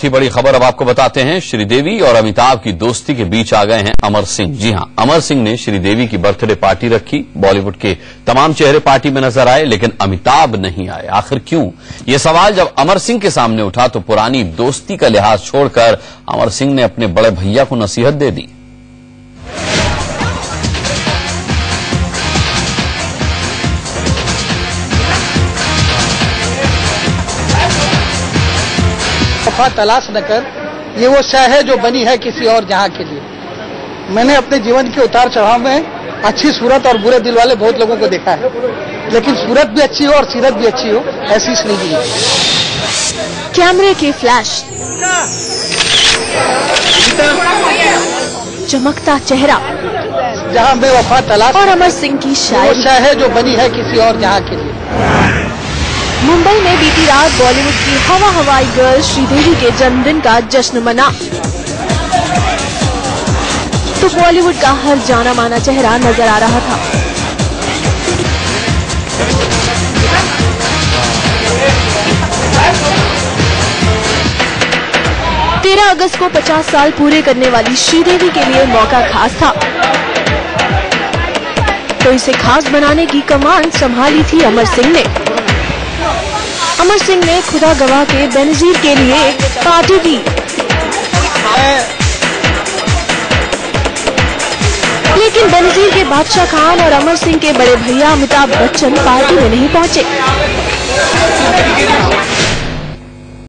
बहुत ही बड़ी खबर अब आपको बताते हैं। श्रीदेवी और अमिताभ की दोस्ती के बीच आ गए हैं अमर सिंह। जी हां, अमर सिंह ने श्रीदेवी की बर्थडे पार्टी रखी। बॉलीवुड के तमाम चेहरे पार्टी में नजर आए, लेकिन अमिताभ नहीं आए। आखिर क्यों? ये सवाल जब अमर सिंह के सामने उठा तो पुरानी दोस्ती का लिहाज छोड़कर अमर सिंह ने अपने बड़े भैया को नसीहत दे दी। वफा तलाश न कर, ये वो शय है जो बनी है किसी और जहां के लिए। मैंने अपने जीवन के उतार चढ़ाव में अच्छी सूरत और बुरे दिल वाले बहुत लोगों को देखा है, लेकिन सूरत भी अच्छी हो और सीरत भी अच्छी हो ऐसी श्रीदेवी है। कैमरे के फ्लैश, चमकता चेहरा, जहां मैं वफा तलाश और अमर सिंह की शायरी, वो शय है जो बनी है किसी और जहां के लिए। मुंबई में बीती रात बॉलीवुड की हवाई गर्ल श्रीदेवी के जन्मदिन का जश्न मना तो बॉलीवुड का हर जाना माना चेहरा नजर आ रहा था। तेरह अगस्त को 50 साल पूरे करने वाली श्रीदेवी के लिए मौका खास था, तो इसे खास बनाने की कमान संभाली थी अमर सिंह ने। अमर सिंह ने खुदा गवाह के बेनजीर के लिए पार्टी की, लेकिन बेनजीर के बादशाह खान और अमर सिंह के बड़े भैया अमिताभ बच्चन पार्टी में नहीं पहुंचे।